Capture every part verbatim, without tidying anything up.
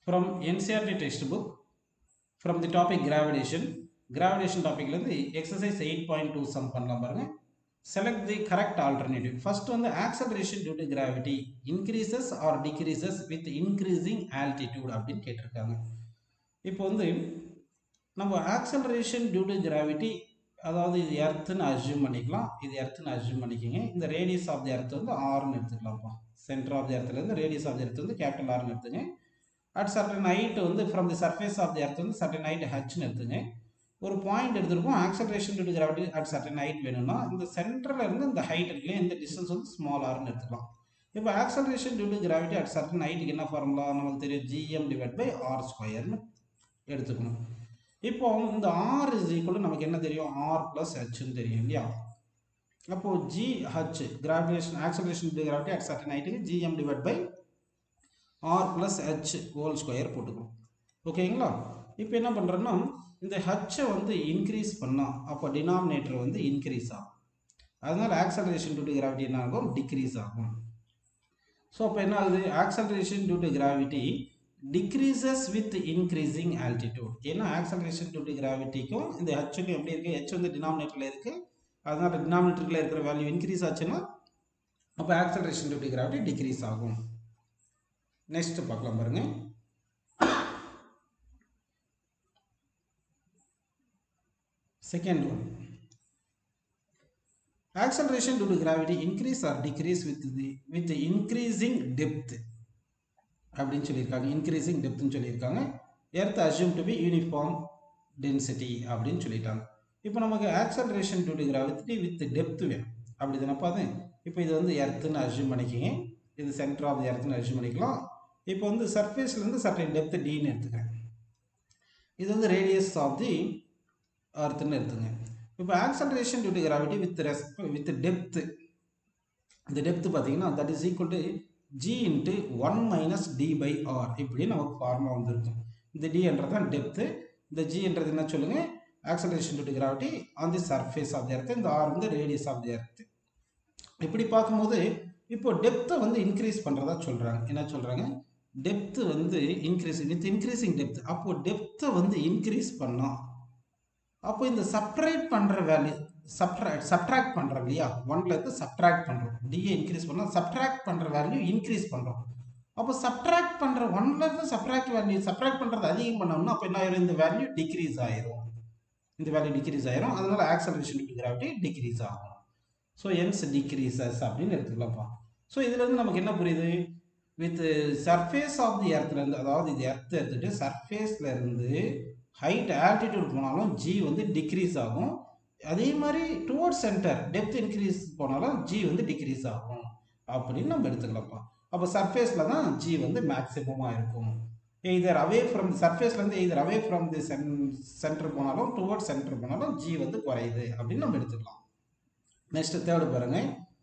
from N C E R T textbook from the topic gravitation. Gravitation topic வந்து exercise eight point two sum பண்ணலாம் பாருங்க. Select the correct alternative. First வந்து acceleration due to gravity increases or decreases with increasing altitude அப்படின்னு கேட்டிருக்காங்க. இப்போ வந்து நம்ம acceleration due to gravity அதாவது இது எர்த்னு அஸ்யூம் பண்ணிக்கலாம். இது எர்த்னு அஸ்யூம் பண்ணிக்கோங்க. இந்த ரேடியஸ் ஆஃப் தி எர்த் வந்து ஆர்னு எடுத்துக்கலாம்ப்பா. சென்டர் ஆஃப் தி எர்த்லேருந்து ரேடியஸ் ஆஃப் தி எர்த் வந்து கேபிட்டல் ஆர்னு எடுத்துங்க. அட் சர்டன் ஹைட் வந்து from the surface of the earth வந்து சர்டன் ஹைட் ஹெச்னு எடுத்துங்க. ஒரு பாயிண்ட் எடுத்துருப்போம். Acceleration due to gravity at certain height வேணும்னா இந்த சென்டரில் இருந்து இந்த ஹைட் இருக்குல்லையா இந்த டிஸ்டன்ஸ் வந்து ஸ்மால் ஆர்னு எடுத்துக்கலாம். இப்போ acceleration due to gravity at certain ஹைட்டுக்கு என்ன ஃபார்முலா நமக்கு தெரியும், ஜிஎம் டிவைட் பை ஆர் ஸ்கொயர்னு எடுத்துக்கணும். இப்போ இந்த ஆர் இஸ் ஈக்குவல் நமக்கு என்ன தெரியும், ஆர் பிளஸ் ஹெச்னு தெரியும் இல்லையா. அப்போ G H gravitation acceleration due to gravity at certain ஹைட்டுக்கு GM divide by R plus H whole square போட்டுக்கணும். ஓகேங்களா. இப்போ என்ன பண்ணுறோன்னா இந்த ஹெச்சை வந்து இன்க்ரீஸ் பண்ணால் அப்போ டினாமினேட்டர் வந்து இன்க்ரீஸ் ஆகும். அதனால் ஆக்சலரேஷன் டியூ டு கிராவிட்டி என்ன ஆகும், டிக்ரீஸ் ஆகும். ஸோ அப்போ என்ன ஆகுது, acceleration due to gravity decreases with increasing altitude. ஏன்னா ஆக்சலரேஷன் டியூ டு கிராவிட்டிக்கும் இந்த ஹெச்சுக்கும் எப்படி இருக்குது, ஹெச் வந்து டினாமினேட்டரில் இருக்குது. அதனால் டினாமினேட்டரில் இருக்கிற வேல்யூ இன்க்ரீஸ் ஆச்சுன்னா அப்போ acceleration due to gravity decrease ஆகும். நெக்ஸ்ட் பார்க்கலாம் பாருங்க. Second one, acceleration due to gravity increase or decrease with the with the increasing depth அப்படின்னு சொல்லியிருக்காங்க. இன்க்ரீசிங் டெப்த்னு சொல்லியிருக்காங்க. Earth assume to be uniform density அப்படின்னு சொல்லிட்டாங்க. இப்போ நமக்கு acceleration due to gravity with depth வேணும், அப்படி தானே பார்த்து. இப்போ இது வந்து எர்த்துன்னு அஸ்யூம் பண்ணிக்கிங்க, இது சென்டர் ஆஃப் தி எர்த்துன்னு அஸ்யூம் பண்ணிக்கலாம். இப்போ வந்து சர்ஃபேஸ்லேருந்து சர்டன் டெப்த் டின்னு எடுத்துக்கிறேன். இது வந்து ரேடியஸ் ஆஃப் தி எர்த்துன்னு எடுத்துங்க. இப்போ acceleration due to gravity with respect with depth, இந்த டெப்த் பார்த்தீங்கன்னா that is equal to G into one minus D by R இப்படி நமக்கு ஃபார்முலா வந்துருக்கும். இந்த டி என்றது தான் டெப்த்து, இந்த ஜி என்றது என்ன சொல்லுங்கள், acceleration due to gravity on the surface of the earth, இந்த ஆர் வந்து ரேடியஸ் ஆஃப் தி எர்த். இப்படி பார்க்கும்போது இப்போ டெப்த்தை வந்து இன்க்ரீஸ் பண்ணுறதா சொல்கிறாங்க. என்ன சொல்கிறாங்க, டெப்த்து வந்து இன்க்ரீஸ் வித் இன்க்ரீஸிங் டெப்த். அப்போது டெப்த்தை வந்து இன்க்ரீஸ் பண்ணோம், அப்போ இந்த சப்ட்ராக்ட் பண்ணுற வேல்யூ சப்ட்ராக்ட் சப்ட்ராக்ட் பண்ணுறோம் இல்லையா, ஒன்ல இருந்து சப்ட்ராக்ட் பண்ணுறோம், டிஏ இன்க்ரீஸ் பண்ணோம், சப்ட்ராக்ட் பண்ணுற வேல்யூ இன்க்ரீஸ் பண்ணுறோம். அப்போ சப்ட்ராக்ட் பண்ணுற ஒன்ல இருந்து சப்ட்ராக்ட் வேல்யூ சப்ட்ராக்ட் பண்ணுறது அதிகம் பண்ணோம்னா அப்போ என்ன ஆயிரும், இந்த வேல்யூ டிக்ரீஸ் ஆயிரும், இந்த வேல்யூ டிக்ரீஸ் ஆயிரும். அதனால acceleration due to gravity decrease ஆகும். ஸோ என்ஸ் டிக்ரீசஸ் அப்படின்னு எடுத்துக்கலாம்ப்பா. ஸோ இதுலேருந்து நமக்கு என்ன புரியுது, வித் சர்ஃபேஸ் ஆஃப் தி எர்த்லேருந்து, அதாவது இது எர்த் எடுத்துட்டு சர்ஃபேஸில் இருந்து ஹைட் ஆல்டிடியூட் போனாலும் ஜி வந்து டிக்ரீஸ் ஆகும். அதே மாதிரி டுவர்ட்ஸ் சென்டர் டெப்த் இன்க்ரீஸ் போனாலும் ஜி வந்து டிக்ரீஸ் ஆகும் அப்படின்னு நம்ம எடுத்துக்கலாம்ப்பா. அப்போ சர்ஃபேஸில் தான் ஜி வந்து மேக்ஸிமமாக இருக்கும். எய்தர் அவே ஃப்ரம் சர்ஃபேஸ்லேருந்து either away from the cen centre போனாலும் டுவர்ட்ஸ் சென்டர் போனாலும் ஜி வந்து குறையுது அப்படின்னு நம்ம எடுத்துக்கலாம். நெக்ஸ்ட் தேர்டு பாருங்க.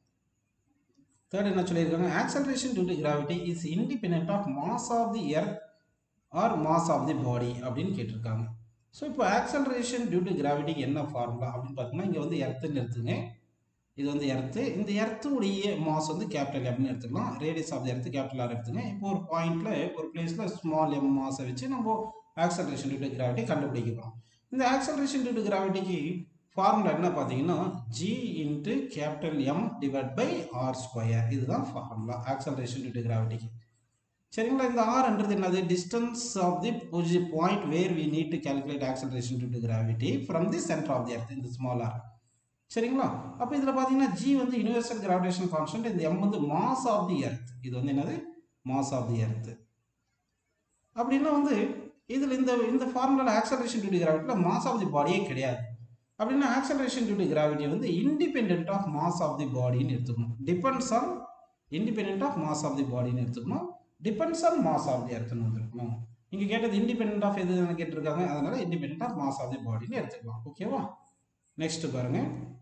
தேர்ட் என்ன சொல்லியிருக்காங்க, acceleration due to gravity is independent of mass of the earth or mass of the body அப்படின்னு கேட்டிருக்காங்க. ஸோ இப்போ ஆக்சலரேஷன் டியூ டு கிராவிட்டிக்கு என்ன ஃபார்முலா அப்படின்னு பார்த்தோம்னா, இங்கே வந்து எர்த்துன்னு எடுத்துங்க, இது வந்து எர்த்து, இந்த எர்த்துடைய மாஸ் வந்து கேபிட்டல் எம்னு எடுத்துக்கலாம், radius of the earth capital R எடுத்துங்க. இப்போ ஒரு பாயிண்ட்ல ஒரு பிளேஸில் ஸ்மால் எம் மாஸை வச்சு நம்ம ஆக்சலரேஷன் டியூ டு கிராவிட்டி கண்டுபிடிக்கிறோம். இந்த ஆக்சலரேஷன் டியூ டு கிராவிட்டிக்கு ஃபார்முலா என்ன பார்த்தீங்கன்னா, G into capital M divide by R square, இதுதான் ஃபார்முலா ஆக்சலரேஷன் டியூ டு கிராவிட்டிக்கு. சரிங்களா. இந்த ஆர்ன்றது என்னது, distance of the point where we need to calculate acceleration due to gravity from the centre of the earth, இந்த small R. சரிங்களா. அப்போ இதில் பார்த்தீங்கன்னா ஜி வந்து யூனிவர்சல் கிராவிடேஷன் கான்ஸ்டன்ட், இந்த எம் வந்து மாஸ் ஆஃப் தி எர்த், இது வந்து என்னது மாஸ் ஆஃப் தி எர்த். அப்படின்னா வந்து இதில் இந்த இந்த ஃபார்முலா ஆக்சலரேஷன் டியூ டு கிராவிட்டியில் மாஸ் ஆஃப் தி பாடியே கிடையாது. அப்படின்னா ஆக்சலரேஷன் டியூ டு கிராவிட்டி வந்து independent of mass of the பாடின்னு எடுத்துக்கணும். Depends on independent of mass of the பாடின்னு எடுத்துக்கணும். Depends on mass of the எர்த்னு வந்துருக்கணும். இங்கே கேட்டது இண்டிபெண்டன்ட் ஆஃப் எதுன்னு கேட்டிருக்காங்க, அதனால independent of mass of the பாடின்னு எடுத்துக்கலாம். ஓகேவா. நெக்ஸ்ட் பாருங்க,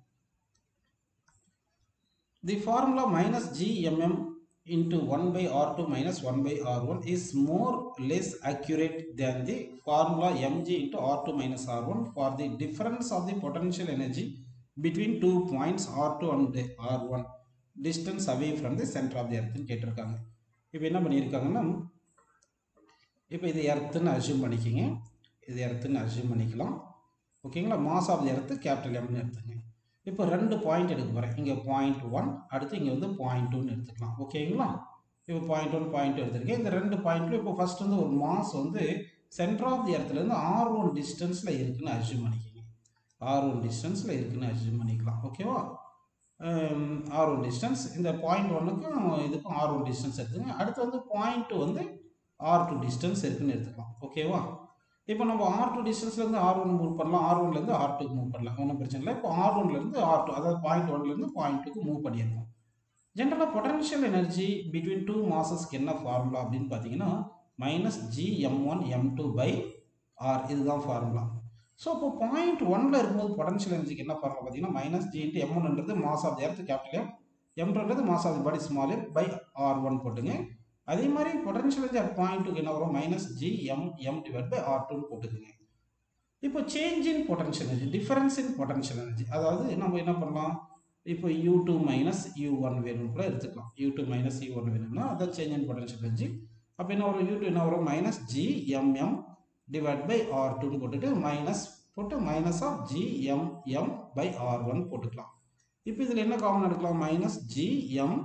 the formula minus G MM into one by R two minus one by R one is more less accurate than the formula mg into R two minus R one for the difference of the potential energy between two points R two and R one distance away from the center of the earth ன்னு கேட்டிருக்காங்க. இப்போ என்ன பண்ணியிருக்காங்கன்னா, இப்போ இது எர்த்துன்னு assume பண்ணிக்கிங்க. இது எர்த்துன்னு assume பண்ணிக்கலாம். ஓகேங்களா? Mass of the earth capital எம்னு எடுத்துங்க. இப்போ ரெண்டு பாயிண்ட் எடுக்க போகிறேன். இங்கே பாயிண்ட் ஒன், அடுத்து இங்கே வந்து பாயிண்ட் டூன்னு எடுத்துக்கலாம். ஓகேங்களா? இப்போ பாயிண்ட் ஒன் பாயிண்ட் எடுத்துருக்கேன். இந்த ரெண்டு பாயிண்ட்ல இப்போ ஃபர்ஸ்ட் வந்து ஒரு மாஸ் வந்து சென்டர் ஆஃப் தி எர்த்துலேருந்து ஆர் ஒன் டிஸ்டன்ஸில் இருக்குன்னு அசியூம் பண்ணிக்கிங்க. ஆர் ஒன் டிஸ்டன்ஸில் இருக்குன்னு அசியூம் பண்ணிக்கலாம். ஓகேவா? ஆர் ஒன் டிஸ்டன்ஸ் இந்த பாயிண்ட் ஒன்னுக்கும் இதுக்கும் ஆர் ஒன் டிஸ்டன்ஸ் எடுத்துங்க. அடுத்து வந்து பாயிண்ட் டூ வந்து ஆர் டூ டிஸ்டன்ஸ் இருக்குன்னு எடுத்துக்கலாம். ஓகேவா? இப்போ நம்ம ஆர் டூ டிஸ்டன்ஸ்லேருந்து ஆர் ஒன் மூவ் பண்ணலாம், ஆர் ஒன்லேருந்து ஆர் டூக்கு மூவ் பண்ணலாம், ஒன்றும் பிரச்சனை இல்லை. இப்போ ஆர் ஒன்லேருந்து ஆர் டூ, அதாவது பாயிண்ட் ஒன்லேருந்து பாயிண்ட் டூக்கு மூவ் பண்ணியிருக்கோம். ஜென்ரலாக பொட்டன்ஷியல் எனர்ஜி பிட்வீன் டூ மாசஸ்க்கு என்ன ஃபார்முலா அப்படின்னு பார்த்தீங்கன்னா minus G M one M two by R, இதுதான் ஃபார்முலா. ஸோ இப்போ பாயிண்ட் ஒன்ல இருக்கும்போது பொட்டன்ஷியல் எனர்ஜிக்கு என்ன ஃபார்முலா பார்த்தீங்கன்னா மைனஸ் ஜி இன்ட்டு எம் ஒன்ன்றது mass of the earth capital M, எம்ன்றது mass of the body small M by R one போட்டுங்க. அதே மாதிரி பொட்டன்ஷியல் எனர்ஜி அட் பாயிண்ட் டூக்கு என்ன வரும், minus G M M divide by R டூன்னு போட்டுக்குங்க. இப்போ change in potential energy, difference in potential energy, அதாவது நம்ம என்ன பண்ணலாம், இப்போ U two minus U one வேணும்னு கூட எடுத்துக்கலாம். U two minus U one வேணும்னா அதான் சேஞ்ச் இன் பொட்டன்ஷியல் எனர்ஜி. அப்போ என்ன வரும், யூ டூ என்ன வரும், minus G M M divide by R டூன்னு போட்டுட்டு மைனஸ் போட்டு minus of G M M by R one போட்டுக்கலாம். இப்போ இதில் என்ன காமன் எடுக்கலாம், minus G M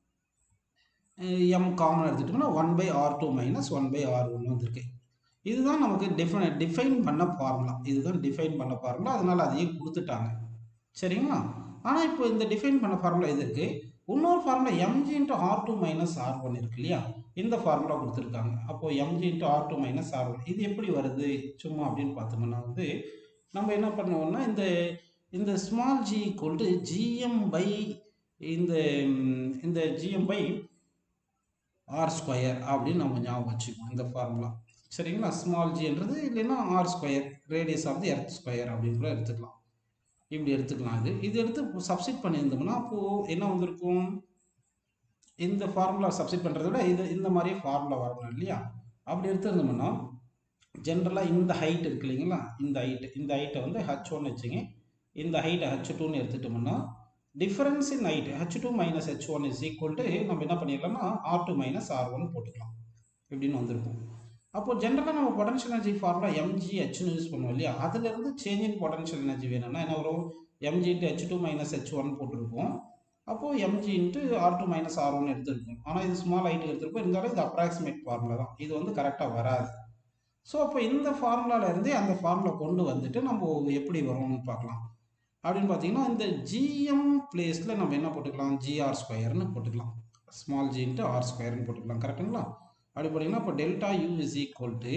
M common எடுத்துட்டோம்னா one by R two minus one by R one வந்துருக்கு. இதுதான் நமக்கு டிஃபை டிஃபைன் பண்ண ஃபார்முலா. இதுதான் டிஃபைன் பண்ண ஃபார்முலா, அதனால அதையே கொடுத்துட்டாங்க. சரிங்களா? ஆனால் இப்போ இந்த டிஃபைன் பண்ண ஃபார்முலா இது இருக்கு. இன்னொரு formula MG into R two minus R one இருக்கு இல்லையா, இந்த ஃபார்முலா கொடுத்துருக்காங்க. அப்போது MG into R two minus R one இது எப்படி வருது சும்மா அப்படின்னு பார்த்தோம்னா வந்து நம்ம என்ன பண்ணுவோம்னா இந்த இந்த small G equal to GM by இந்த இந்த ஜிஎம் பை ஆர் ஸ்கொயர் அப்படின்னு நம்ம ஞாபகம் வச்சுக்கோம் இந்த ஃபார்முலா. சரிங்களா? ஸ்மால் ஜின்றது இல்லைன்னா R square, radius of the earth square அப்படின்னு கூட எடுத்துக்கலாம். இப்படி எடுத்துக்கலாம். இது இது எடுத்து சப்ஸ்டிட் பண்ணியிருந்தோம்னா அப்போது என்ன வந்திருக்கும், இந்த ஃபார்முலா சப்ஸ்டிட் பண்ணுறத விட இது இந்த மாதிரியே ஃபார்முலா வரணும் இல்லையா. அப்படி எடுத்துருந்தோம்னா ஜென்ரலாக இந்த ஹைட் இருக்கு இல்லைங்களா, இந்த ஹைட்டு இந்த ஹைட்டை வந்து ஹச் ஒன் வச்சுங்க, இந்த ஹைட்டை ஹச் டூன்னு எடுத்துட்டோம்னா difference in height H two minus H one is equal to நம்ம என்ன பண்ணிடலாம்னா R two minus R one போட்டுக்கலாம். இப்படின்னு வந்திருக்கும். அப்போ ஜென்ரலாக நம்ம பொட்டன்ஷியல் எனர்ஜி ஃபார்முலா எம்ஜி ஹெச்னு யூஸ் பண்ணுவோம் இல்லையா, அதுலேருந்து சேஞ்ச் இன் பொட்டன்ஷியல் எனர்ஜி வேணும்னா என்ன வரும், MG into H two minus H one போட்டிருக்கோம். அப்போது MG into R two minus R one எடுத்துருக்கும். ஆனால் இது ஸ்மால் ஹைட்டு எடுத்துருப்போம், இருந்தாலும் இது அப்ராக்சிமேட் ஃபார்முலா தான், இது வந்து கரெக்டாக வராது. ஸோ அப்போ இந்த ஃபார்முலாவிலேருந்து அந்த ஃபார்முலா கொண்டு வந்துட்டு நம்ம எப்படி வரும்னு பார்க்கலாம். அப்படின்னு பார்த்தீங்கன்னா இந்த ஜிஎம் பிளேஸில் நம்ம என்ன போட்டுக்கலாம், ஜிஆர் ஸ்கொயர்னு போட்டுக்கலாம். ஸ்மால் ஜி இன்ட்டு ஆர் ஸ்கொயர்னு போட்டுக்கலாம். கரெக்டுங்களா? அப்படி போட்டிங்கன்னா இப்போ delta U is equal to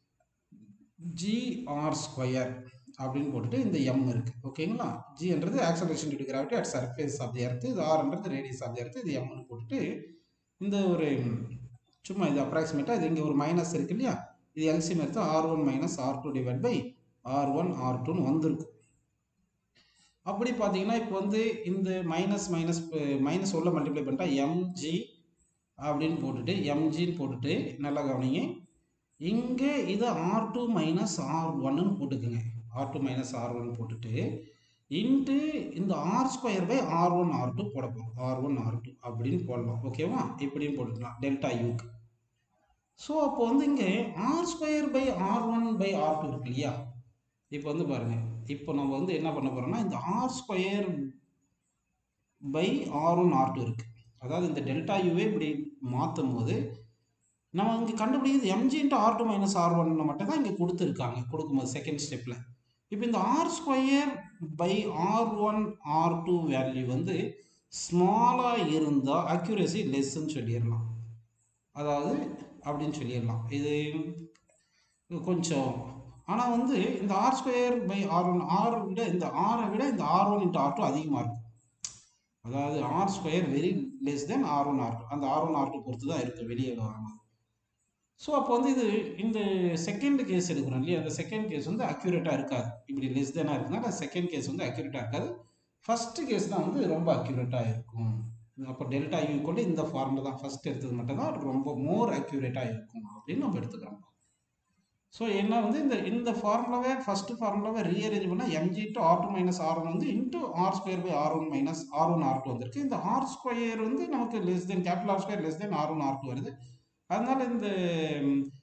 GR square அப்படின்னு போட்டுட்டு இந்த எம் இருக்குது. ஓகேங்களா? ஜின்றது acceleration due to gravity at surface of the earth, இது ஆர்ன்றது ரேடியஸ் ஆஃப் தி எர்த், இது எம்னு போட்டுட்டு இந்த ஒரு சும்மா இது அப்ராக்சிமேட்டாக இது இங்கே ஒரு மைனஸ் இருக்குது இல்லையா, இது எல்சிஎம் எடுத்து R one minus R two divide by R one R டூன்னு வந்திருக்கும். அப்படி பார்த்தீங்கன்னா இப்போ வந்து இந்த மைனஸ் மைனஸ் மைனஸ் உள்ள மல்டிப்ளை பண்ணிட்டா எம்ஜி அப்படின்னு போட்டுட்டு எம்ஜின்னு போட்டுட்டு நல்லா கவனிங்க, இங்கே இது R two minus R one போட்டுக்குங்க. R two minus R one போட்டுட்டு இன்ட்டு இந்த R square by R one R two போடப்போம். ஆர் ஒன் ஆர் டூ அப்படின்னு போடலாம். ஓகேவா? இப்படின்னு போட்டுக்கலாம் டெல்டா யூக்கு. ஸோ அப்போ வந்து இங்கே R square by R one by R two இருக்கு இல்லையா, இப்போ வந்து பாருங்கள், இப்போ நம்ம வந்து என்ன பண்ண போகிறோம்னா இந்த R square by R one R two இருக்குது, அதாவது இந்த டெல்டா யூவே இப்படி மாற்றும் போது நம்ம இங்கே கண்டுபிடிக்கிறது MG into R two minus R one மட்டும் தான் இங்கே கொடுத்துருக்காங்க கொடுக்கும்போது செகண்ட் ஸ்டெப்பில். இப்போ இந்த R square by R one R two value வந்து ஸ்மாலாக இருந்தால் அக்யூரேசி லெஸ்ன்னு சொல்லிடலாம், அதாவது அப்படின்னு சொல்லிடலாம். இது கொஞ்சம் ஆனால் வந்து இந்த R square by R one R விட இந்த ஆரை விட இந்த R one into R two அதிகமாக இருக்கும். அதாவது R square very less than R one R two, அந்த ஆர் ஒன் ஆர் டூ பொறுத்து தான் இருக்குது வெளியே வரும்போது. ஸோ அப்போ வந்து இது இந்த செகண்ட் கேஸ் எடுக்கிறோம் இல்லையா, அந்த செகண்ட் கேஸ் வந்து அக்யூரேட்டாக இருக்காது. இப்படி லெஸ் தெனாக இருக்குன்னா செகண்ட் கேஸ் வந்து அக்யூரேட்டாக இருக்காது, ஃபஸ்ட்டு கேஸ் தான் வந்து ரொம்ப அக்யூரேட்டாக இருக்கும். அப்போ டெல்டா யூ கொண்டு இந்த ஃபார்முலா தான் ஃபஸ்ட் எடுத்தது மட்டும் தான் ரொம்ப மோர் அக்யூரேட்டாக இருக்கும் அப்படின்னு நம்ம எடுத்துக்கிறோம். ஸோ என்ன வந்து இந்த இந்த ஃபார்முலாவே ஃபஸ்ட்டு ஃபார்முலாவே ரீஅரேஞ்ச் பண்ணால் MG to R two minus R one வந்து into R square by R one minus R one R two வந்திருக்கு. இந்த ஆர் ஸ்கொயர் வந்து நமக்கு less than capital R square less than R one R two வருது. அதனால இந்த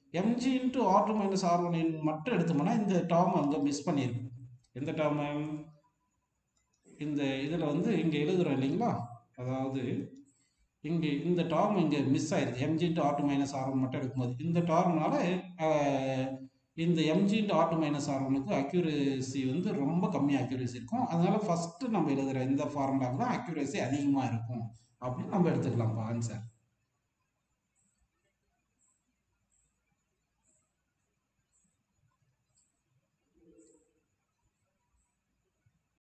MG into R two minus R one மட்டும் எடுத்தோம்னா இந்த டேர்ம் அங்கே மிஸ் பண்ணியிருக்கும். எந்த டேர்மு? இந்த இதில் வந்து இங்கே எழுதுகிறோம் இல்லைங்களா, அதாவது இங்கே இந்த டேர்ம் இங்கே மிஸ் ஆயிடுது. MG into R two minus R one மட்டும் எடுக்கும்போது இந்த டேர்ம்னால இந்த MG into R two minus R ஒனுக்கு அக்யூரேசி வந்து ரொம்ப கம்மி அக்யூரேசி இருக்கும். அதனால ஃபஸ்ட்டு நம்ம எழுதுகிற இந்த ஃபார்முலாவுக்கு தான் அக்யூரேசி அதிகமாக இருக்கும் அப்படின்னு நம்ம எடுத்துக்கலாம்ப்பா ஆன்சர்.